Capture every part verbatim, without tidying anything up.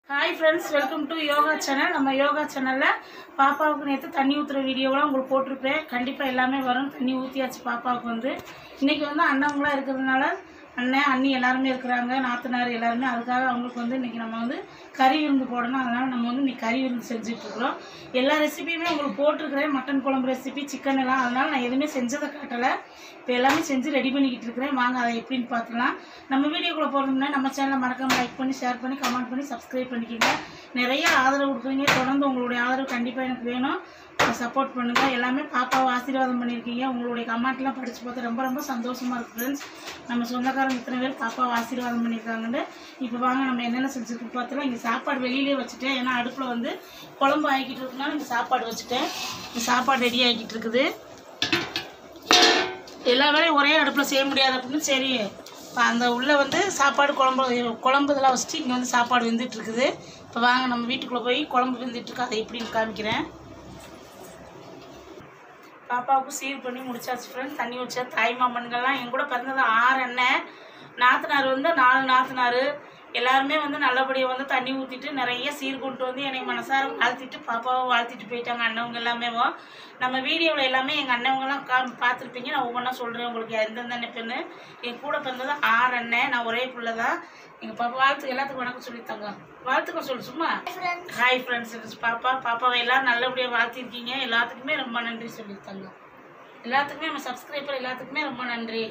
Hi friends, welcome to Yoga channel. நம்ம யோகா சேனல்ல பாப்பாவுக்கு நேத்து தண்ணி ஊத்துற வீடியோலாம் உங்களுக்கு போட்டுருப்பேன். கண்டிப்பா எல்லாமே வரும். தண்ணி ஊத்தியாச்சு பாப்பாவுக்கு வந்து. இன்னைக்கு வந்து அண்ணாங்களா இருக்குறதுனால அண்ணன் அண்ணி எல்லாரும் இருக்காங்க. நாத்தனார் எல்லாரும் அதுக்காக அவங்களுக்கு வந்து இன்னைக்கு நம்ம வந்து கறி விருந்து போடணும். அதனால நம்ம வந்து இன்னைக்கு கறி விருந்து செஞ்சிட்டு இருக்கோம். எல்லா ரெசிபியுமே உங்களுக்கு போட்டுருக்கேன். மட்டன் குழம்பு ரெசிபி, சிக்கன் எல்லாம். அதனால நான் எதுமே செஞ்சத காட்டல. இப்போ எல்லாமே செஞ்சு ரெடி பண்ணிக்கிட்டு இருக்கேன். வாங்க அதை எப்படின்னு பார்க்கலாம். நம்ம வீடியோக்குள்ள போறதுக்கு முன்னாடி நம்ம சேனலை மறக்காம லைக் பண்ணி, ஷேர் பண்ணி, கமெண்ட் பண்ணி, சப்ஸ்கிரைப் பண்ணிக்கங்க. நிறைய ஆதரவு கொடுக்குறீங்க. தொடர்ந்து உங்களுடைய ஆதரவு கண்டிப்பா எனக்கு வேணும். சப்போர்ட் பண்ணுங்க. எல்லாமே பாப்பாவை ஆசீர்வாதம் பண்ணியிருக்கீங்க. உங்களுடைய கமெண்ட்லாம் படிச்சு பார்த்து ரொம்ப ரொம்ப சந்தோஷமா இருக்கு ஃப்ரெண்ட்ஸ். நம்ம சொந்தக்காரங்க இத்தனை பேர் பாப்பாவை ஆசீர்வாதம் பண்ணியிருக்காங்கன்னு. இப்போ வாங்க நம்ம என்னென்ன செஞ்சுருக்கு பார்த்தலாம். இங்கே சாப்பாடு வெளியிலே வச்சுட்டேன். ஏன்னா அடுப்பில் வந்து குழம்பு ஆகிக்கிட்டு இருக்குனால இங்கே சாப்பாடு வச்சுட்டேன். இங்கே சாப்பாடு ரெடி ஆகிக்கிட்டு இருக்குது. எல்லா வேலையும் ஒரே அடுப்பில் செய்ய முடியாது அப்படின்னு சரி அந்த உள்ளே வந்து சாப்பாடு குழம்பு குழம்பு இதெல்லாம் வச்சுட்டு இங்கே வந்து சாப்பாடு வெந்துட்டு இருக்குது. இப்போ வாங்க நம்ம வீட்டுக்குள்ளே போய் குழம்பு வெந்துட்டு இருக்கு. அதை எப்படின்னு காமிக்கிறேன். பாப்பாவுக்கு சீர் பண்ணி முடிச்சாச்சு ஃப்ரெண்ட்ஸ். தண்ணி வச்சா தாய் மாமன்கள்லாம் என் கூட பிறந்தது ஆறு அண்ணன், நாத்தனார் வந்து நாலு நாத்தனார் எல்லாருமே வந்து நல்லபடியாக வந்து தண்ணி ஊற்றிட்டு நிறைய சீர் கொண்டு வந்து என்னை மனசார வாழ்த்திட்டு பாப்பாவை வாழ்த்திட்டு போயிட்டாங்க அண்ணவங்க எல்லாமே. நம்ம வீடியோவில் எல்லாமே எங்கள் அண்ணவங்கெல்லாம் கா பார்த்துருப்பீங்க. நான் ஒவ்வொன்றா சொல்கிறேன் உங்களுக்கு எந்தெந்த நினைப்புன்னு. என் கூட பிறந்தது ஆறு அண்ணன், நான் ஒரே பிள்ளை தான். எங்கள் பாப்பா வாழ்த்துக்கு எல்லாத்துக்கும் வணக்கம் சொல்லித்தாங்க. வாழ்த்துக்க சொல்லு சும்மா. Hi friends. பாப்பா பாப்பாவை எல்லோரும் நல்லபடியாக வாழ்த்திருக்கீங்க. எல்லாத்துக்குமே ரொம்ப நன்றி சொல்லித்தாங்க. எல்லாத்துக்குமே நம்ம சப்ஸ்கிரைபர் எல்லாத்துக்குமே ரொம்ப நன்றி.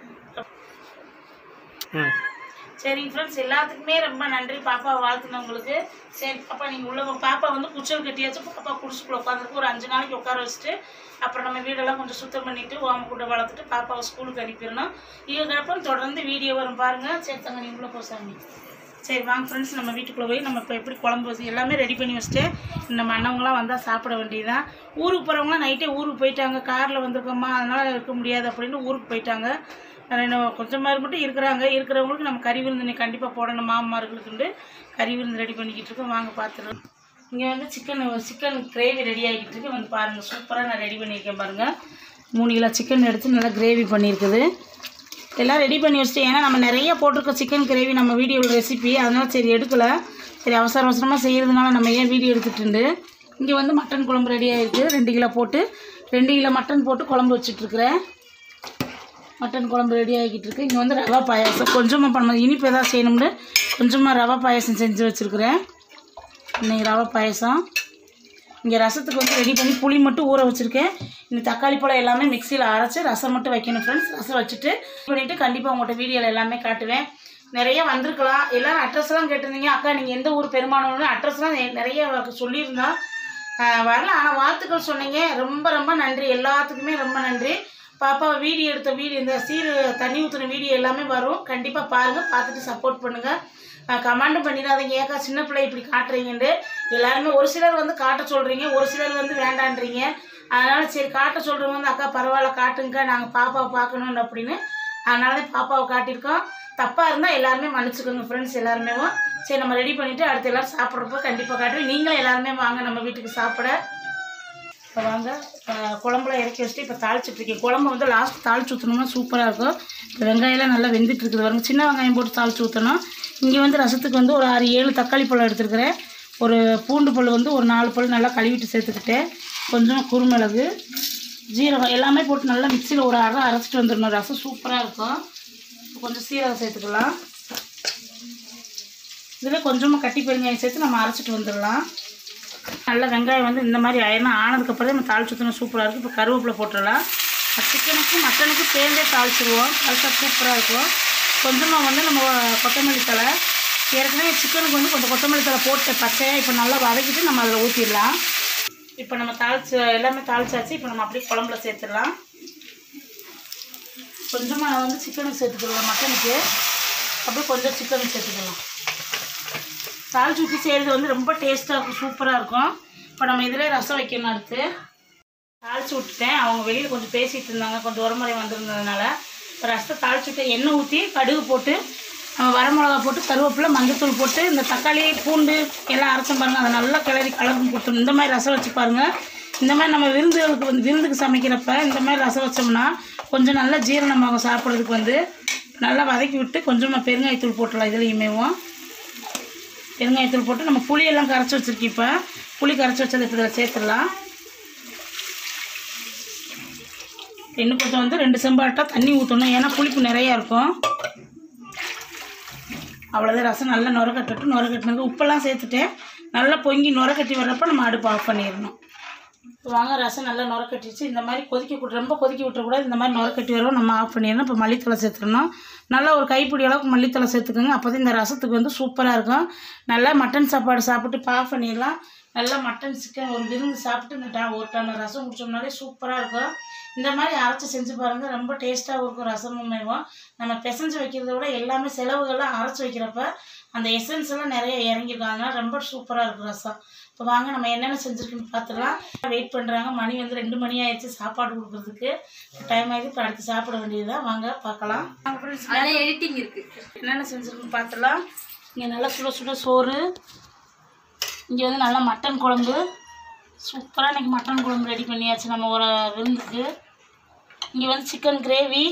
சரிங்க ஃப்ரெண்ட்ஸ், எல்லாத்துக்குமே ரொம்ப நன்றி பாப்பாவை வாழ்த்துனவங்களுக்கு. சரி பாப்பா நீங்கள் உள்ள பாப்பா வந்து குச்சல் கட்டியாச்சு. பாப்பா குடிச்சுக்குள்ள உட்காந்துருக்கு. ஒரு அஞ்சு நாளைக்கு உட்கார வச்சுட்டு அப்புறம் நம்ம வீடெல்லாம் கொஞ்சம் சுத்தம் பண்ணிவிட்டு ஓம கூட வளர்த்துட்டு பாப்பாவை ஸ்கூலுக்கு அனுப்பிடணும். இதுக்கப்புறம் தொடர்ந்து வீடியோ வரும் பாருங்கள். சரி தங்க நீ உள்ளே போசாமி. சரி வாங்க ஃப்ரெண்ட்ஸ், நம்ம வீட்டுக்குள்ளே போய் நம்ம இப்போ எப்படி குழம்பு வச்சு எல்லாமே ரெடி பண்ணி வச்சுட்டு நம்ம அண்ணவங்களாம் வந்தால் சாப்பிட வேண்டியதுதான். ஊருக்கு போகிறவங்களாம் நைட்டே ஊருக்கு போயிட்டாங்க. காரில் வந்திருக்கோம்மா அதனால் இருக்க முடியாது அப்படின்னு ஊருக்கு போயிட்டாங்க. கொஞ்சம் மாதிரி மட்டும் இருக்கிறாங்க. இருக்கிறவங்களுக்கு நம்ம கறி விருந்து கண்டிப்பாக போடணும். மாமமார்களுக்கு கறி விருந்து ரெடி பண்ணிக்கிட்டு இருக்கோம். வாங்க பார்த்துருவோம். இங்கே வந்து சிக்கன் சிக்கன் கிரேவி ரெடி ஆகிட்டு இருக்கு. வந்து பாருங்கள், சூப்பராக நான் ரெடி பண்ணியிருக்கேன் பாருங்கள். மூணு கிலோ சிக்கன் எடுத்து நல்லா கிரேவி பண்ணியிருக்குது. எல்லாம் ரெடி பண்ணி வச்சுட்டு ஏன்னா நம்ம நிறைய போட்டிருக்கோம் சிக்கன் கிரேவி நம்ம வீடியோவில் ரெசிபி. அதனால் சரி எடுக்கலை. சரி அவசர அவசரமாக செய்கிறதுனால நம்ம ஏன் வீடியோ எடுத்துகிட்டு. இங்கே வந்து மட்டன் குழம்பு ரெடி ஆகிருக்கு. ரெண்டு கிலோ போட்டு ரெண்டு கிலோ மட்டன் போட்டு குழம்பு வச்சுட்ருக்குறேன். மட்டன் குழம்பு ரெடி ஆகிக்கிட்டு இருக்குது. இங்கே வந்து ரவா பாயாசம் கொஞ்சமாக பண்ண இனிப்பு எதாவது செய்யணும்னு கொஞ்சமாக ரவா பாயாசம் செஞ்சு வச்சுருக்குறேன். இன்றைக்கி ரவா பாயாசம். இங்கே ரசத்துக்கு வந்து ரெடி பண்ணி புளி மட்டும் ஊற வச்சுருக்கேன். இந்த தக்காளி பழம் எல்லாமே மிக்சியில் அரைச்சி ரசம் மட்டும் வைக்கணும் ஃப்ரெண்ட்ஸ். ரசம் வச்சுட்டு பண்ணிவிட்டு கண்டிப்பாக உங்கள்கிட்ட வீடியோவில் எல்லாமே காட்டுவேன். நிறைய வந்திருக்கலாம். எல்லோரும் அட்ரஸ்லாம் கேட்டிருந்தீங்க. அக்கா நீங்கள் எந்த ஊர் பெருமானம்னு அட்ரஸ்லாம் நிறைய சொல்லியிருந்தா வரல. ஆனால் வாழ்த்துக்கள் சொன்னீங்க. ரொம்ப ரொம்ப நன்றி. எல்லாத்துக்குமே ரொம்ப நன்றி. பாப்பா வீடியோ எடுத்த வீடியோ இந்த சீர் தண்ணி ஊற்றுன வீடியோ எல்லாமே வரும். கண்டிப்பாக பாருங்கள், பார்த்துட்டு சப்போர்ட் பண்ணுங்கள். கமெண்டும் பண்ணிடாதீங்க ஏக்கா சின்ன பிள்ளை இப்படி காட்டுறீங்கன்ட்டு. எல்லாருமே ஒரு சிலர் வந்து காட்ட சொல்கிறீங்க, ஒரு சிலர் வந்து வேண்டான்றீங்க. அதனால் சரி காட்ட சொல்கிறவங்க வந்து அக்கா பரவாயில்ல காட்டுங்கக்கா நாங்கள் பாப்பாவை பார்க்கணுன்னு அப்படின்னு. அதனால தான் பாப்பாவை காட்டியிருக்கோம். தப்பாக இருந்தால் எல்லாருமே மன்னிச்சுக்கோங்க ஃப்ரெண்ட்ஸ். எல்லாருமே சரி நம்ம ரெடி பண்ணிவிட்டு அடுத்து எல்லோரும் சாப்பிட்றப்போ கண்டிப்பாக காட்டுவேன். நீங்களும் எல்லாருமே வாங்க நம்ம வீட்டுக்கு சாப்பிட. இப்போ வாங்க குழம்புல இறக்கி வச்சுட்டு இப்போ தாளிச்சிட்ருக்கேன். குழம்பு வந்து லாஸ்ட் தாளிச்சு ஊற்றணும்னா சூப்பராக இருக்கும். இப்போ வெங்காயம்லாம் நல்லா வெந்துட்டு இருக்குது பாருங்க. சின்ன வெங்காயம் போட்டு தாளிச்சு ஊற்றணும். இங்கே வந்து ரசத்துக்கு வந்து ஒரு ஆறு ஏழு தக்காளி பழம் எடுத்துருக்கிறேன். ஒரு பூண்டு பல் வந்து ஒரு நாலு பல் நல்லா கழுவிட்டு சேர்த்துக்கிட்டேன். கொஞ்சம் குருமிளகு, ஜீரகம் எல்லாமே போட்டு நல்லா மிக்சியில் ஒரு அரை அரைச்சிட்டு வந்துடணும். ரசம் சூப்பராக இருக்கும். கொஞ்சம் சீரகம் சேர்த்துக்கலாம். இதில் கொஞ்சமாக கட்டி பெருங்காயம் சேர்த்து நம்ம அரைச்சிட்டு வந்துடலாம். நல்லா வெங்காயம் வந்து இந்த மாதிரி ஆயிரம் ஆனதுக்கப்புறம் நம்ம தாளிச்சு ஊற்றினா சூப்பராக இருக்கும். இப்போ கருவேப்பிலை போட்டுடலாம். சிக்கனுக்கும் மட்டனுக்கும் சேர்ந்தே தாளிச்சிடுவோம். தாளிச்சா சூப்பராக இருக்கும். கொஞ்சமாக வந்து நம்ம கொத்தமல்லி தழை ஏற்கனவே சிக்கனுக்கு வந்து கொஞ்சம் கொத்தமல்லி தழை போட்டு பச்சையாக இப்போ நல்லா வதக்கிட்டு நம்ம அதில் ஊற்றிடலாம். இப்போ நம்ம தாளிச்சு எல்லாமே தாளிச்சாச்சு. இப்போ நம்ம அப்படியே குழம்புல சேர்த்துடலாம். கொஞ்சமாக வந்து சிக்கனுக்கு சேர்த்துக்கலாம். மட்டனுக்கு அப்படியே கொஞ்சம் சிக்கனுக்கு சேர்த்துக்கலாம். தாளிச்சு ஊற்றி செய்கிறது வந்து ரொம்ப டேஸ்ட்டாக இருக்கும், சூப்பராக இருக்கும். இப்போ நம்ம இதில் ரசம் வைக்கணும். அடுத்து தாளிச்சு விட்டுட்டேன். அவங்க வெளியில் கொஞ்சம் பேசிகிட்டு இருந்தாங்க, கொஞ்சம் உரமுறை வந்திருந்ததுனால. இப்போ ரசத்தை தாளிச்சு விட்டு எண்ணெய் ஊற்றி கடுகு போட்டு நம்ம வரமிளகா போட்டு கருவேப்பிலை மஞ்சத்தூள் போட்டு இந்த தக்காளி பூண்டு எல்லாம் அரைச்சம் பாருங்கள். அதை நல்லா கிளறி கலந்து கொடுத்துணும். இந்த மாதிரி ரசம் வச்சு பாருங்கள். இந்த மாதிரி நம்ம விருந்துகளுக்கு வந்து விருந்துக்கு சமைக்கிறப்ப இந்த மாதிரி ரசம் வச்சோம்னா கொஞ்சம் நல்லா ஜீரணமாகும். சாப்பிட்றதுக்கு வந்து நல்லா வதக்கி விட்டு கொஞ்சமாக பெருங்காயத்தூள் போட்டுடலாம். இதுலேயுமேவும் பெருங்காயத்தூள் போட்டு நம்ம புளியெல்லாம் கரைச்சி வச்சுருக்கோம். இப்போ புளி கரைச்சி வச்சதை இப்போ இதில் சேர்த்துடலாம். இன்னும் கொஞ்சம் வந்து ரெண்டு செம்பாட்டா தண்ணி ஊற்றணும், ஏன்னா புளிப்பு நிறையா இருக்கும். அவ்வளோதான், ரசம் நல்லா நுர கட்டட்டும். நுர கட்டினது உப்பெல்லாம் சேர்த்துட்டேன். நல்லா பொங்கி நுர கட்டி வர்றப்போ நம்ம அடுப்பு ஆஃப் பண்ணிடணும். இப்போ வாங்க, ரசம் நல்லா நுர கட்டிடுச்சு. இந்த மாதிரி கொதிக்க விட்டு ரொம்ப கொதிக்க விட்டுறக்கூடாது. இந்த மாதிரி நுர கட்டி வரும், நம்ம ஆஃப் பண்ணிடணும். இப்போ மல்லித்தலை சேர்த்துடணும். நல்லா ஒரு கைப்பிடி அளவுக்கு மல்லித்தலை சேர்த்துக்கோங்க. அப்போ தான் இந்த ரசத்துக்கு வந்து சூப்பராக இருக்கும். நல்லா மட்டன் சாப்பாடு சாப்பிட்டு இப்போ ஆஃப் பண்ணிடலாம். நல்லா மட்டன் சிக்கன் ஒரு விருந்து சாப்பிட்டு இந்த டா ஒரு டம்ளர் ரசம் குடிச்சோம்னாலே சூப்பராக இருக்கும். இந்த மாதிரி அரைச்சி செஞ்சு பாருங்கள், ரொம்ப டேஸ்ட்டாகவும் இருக்கும். ரசமும் மேவும் நம்ம பிசைஞ்சு வைக்கிறத விட எல்லாமே செலவுகள்லாம் அரைச்சி வைக்கிறப்ப அந்த எசன்ஸ் எல்லாம் நிறைய இறங்கிருக்கும். அதனால் ரொம்ப சூப்பராக இருக்கும் ரசம். இப்போ வாங்க நம்ம என்னென்ன செஞ்சுருக்குன்னு பார்த்துக்கலாம். வெயிட் பண்ணுறாங்க, மணி வந்து ரெண்டு மணி ஆயிடுச்சு சாப்பாடு கொடுக்குறதுக்கு. டைம் ஆகிடுது, இப்போ அடுத்து சாப்பிட வேண்டியதுதான். வாங்க பார்க்கலாம். எடிட்டிங் இருக்குது, என்னென்ன செஞ்சுருக்குன்னு பார்த்துலாம். இங்கே நல்லா சுட சுட சோறு, இங்கே வந்து நல்லா மட்டன் குழம்பு. சூப்பராக இன்றைக்கி மட்டன் குழம்பு ரெடி பண்ணியாச்சு நம்ம ஒரு விருந்துக்கு. இங்கே வந்து சிக்கன் கிரேவி,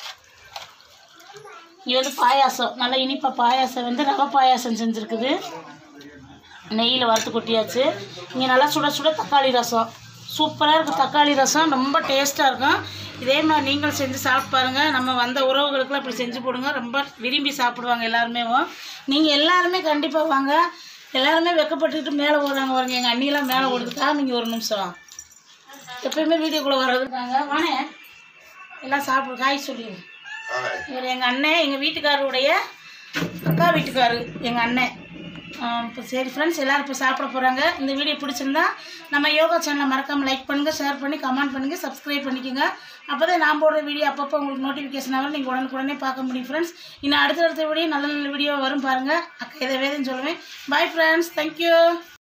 இங்கே வந்து பாயாசம், நல்லா இனிப்பாக பாயாசம் வந்து ரவை பாயாசம் செஞ்சுருக்குது, நெய்யில் வறுத்து கொட்டியாச்சு. இங்கே நல்லா சுட சுட தக்காளி ரசம், சூப்பராக இருக்குது. தக்காளி ரசம் ரொம்ப டேஸ்ட்டாக இருக்கும். இதே மாதிரி நீங்கள் செஞ்சு சாப்பிட்டு பாருங்கள். நம்ம வந்த உறவுகளுக்குலாம் இப்படி செஞ்சு போடுங்க, ரொம்ப விரும்பி சாப்பிடுவாங்க எல்லாருமே. நீங்கள் எல்லாருமே கண்டிப்பாக வாங்க. எல்லாருமே வெக்கப்பட்டுக்கிட்டு மேலே ஓடுறாங்க பாருங்க. எங்கள் அண்ணியெல்லாம் மேலே ஓடுதுக்கா. நீங்கள் ஒரு நிமிஷம், எப்பயுமே வீடியோக்குள்ளே வர்றதுக்காங்க வானே எல்லாம் சாப்பிடு காய் சொல்லிடுங்க. இவர் எங்கள் அண்ணன், எங்கள் வீட்டுக்காரருடைய அக்கா வீட்டுக்காரு எங்கள் அண்ணன். இப்போ சரி ஃப்ரெண்ட்ஸ், எல்லோரும் இப்போ சாப்பிட போகிறாங்க. இந்த வீடியோ பிடிச்சிருந்தா நம்ம யோகா சேனலை மறக்காமல் லைக் பண்ணுங்கள், ஷேர் பண்ணி கமெண்ட் பண்ணுங்கள், சப்ஸ்கிரைப் பண்ணிக்கோங்க. அப்போ தான் நான் போடுற வீடியோ அப்பப்போ உங்களுக்கு நோட்டிஃபிகேஷன் ஆகும், நீங்கள் உடனுக்குடனே பார்க்க முடியும் ஃப்ரெண்ட்ஸ். இன்னும் அடுத்தடுத்த வீடியோ நல்ல நல்ல வீடியோ வரும் பாருங்கள். அக்கா இதை வேதன்னு சொல்லுவேன். Bye friends, thank you.